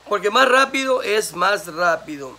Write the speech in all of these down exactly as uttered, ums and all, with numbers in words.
Porque más rápido es más rápido.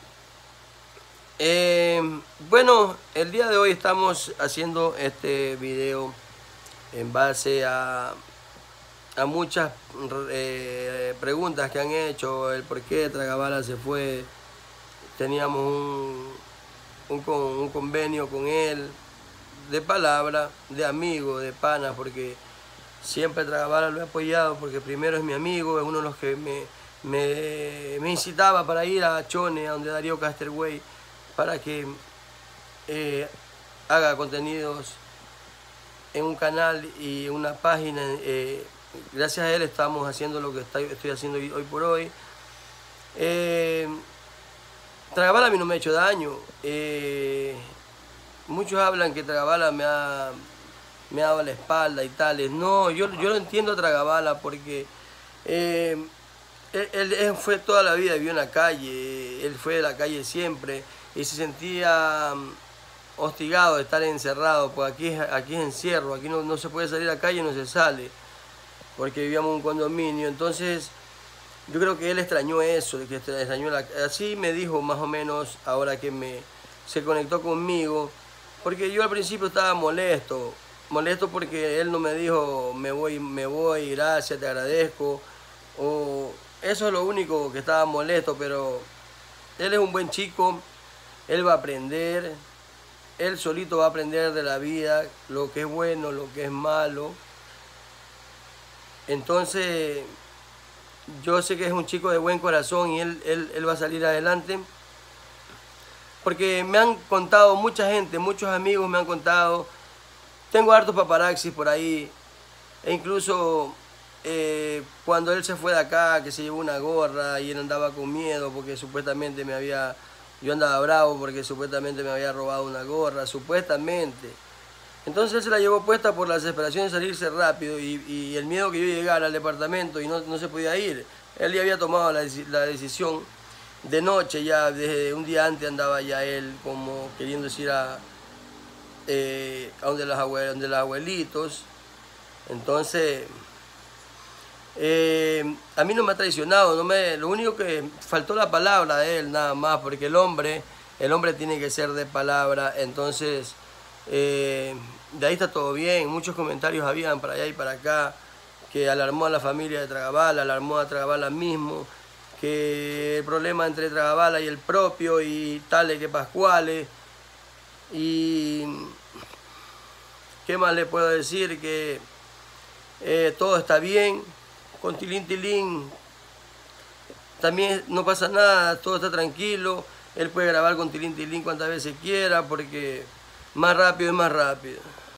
Eh, bueno, el día de hoy estamos haciendo este video en base a, a muchas eh, preguntas que han hecho, el por qué Tragabala se fue. Teníamos un, un, un convenio con él de palabra, de amigo, de pana, porque siempre Tragabala lo he apoyado, porque primero es mi amigo, es uno de los que me, me, me incitaba para ir a Chone, a donde Darío Casterway, para que eh, haga contenidos en un canal y una página. Eh, gracias a él estamos haciendo lo que estoy haciendo hoy por hoy. Eh, Tragabala a mí no me ha hecho daño. Eh, muchos hablan que Tragabala me ha, me ha dado la espalda y tales. No, yo, yo lo entiendo a Tragabala porque eh, él, él, él fue toda la vida, vivió en la calle, él fue de la calle siempre y se sentía hostigado de estar encerrado, pues aquí, aquí es encierro, aquí no, no se puede salir a la calle, no se sale, porque vivíamos en un condominio. Entonces yo creo que él extrañó eso, que extrañó la, así me dijo más o menos ahora que me, se conectó conmigo, porque yo al principio estaba molesto, molesto porque él no me dijo me voy, me voy, gracias, te agradezco, o eso es lo único que estaba molesto, pero él es un buen chico, él va a aprender, él solito va a aprender de la vida, lo que es bueno, lo que es malo. Entonces yo sé que es un chico de buen corazón y él, él, él va a salir adelante. Porque me han contado mucha gente, muchos amigos me han contado. Tengo hartos paparazzis por ahí. E incluso eh, cuando él se fue de acá, que se llevó una gorra y él andaba con miedo porque supuestamente me había... Yo andaba bravo porque supuestamente me había robado una gorra, supuestamente. Entonces él se la llevó puesta por la desesperación de salirse rápido y, y el miedo que yo llegara al departamento y no, no se podía ir. Él ya había tomado la, la decisión de noche, ya desde un día antes andaba ya él como queriendo ir a, eh, a donde, los abuel, donde los abuelitos. Entonces, eh, a mí no me ha traicionado, no me, lo único que faltó la palabra de él nada más, porque el hombre, el hombre tiene que ser de palabra. Entonces, Eh, de ahí está todo bien. Muchos comentarios habían para allá y para acá que alarmó a la familia de Tragabala, alarmó a Tragabala mismo, que el problema entre Tragabala y el propio y tales que pascuales. Y qué más le puedo decir, que eh, todo está bien con Tilín Tilín, también no pasa nada, todo está tranquilo. Él puede grabar con Tilín Tilín cuantas veces quiera porque más rápido es más rápido.